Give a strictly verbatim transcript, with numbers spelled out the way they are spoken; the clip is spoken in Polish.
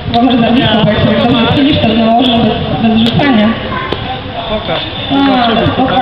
Może zawisować, jak dobrze siedzisz, to można bez, bez rzucania. Pokaż. A, Zobaczymy, co tam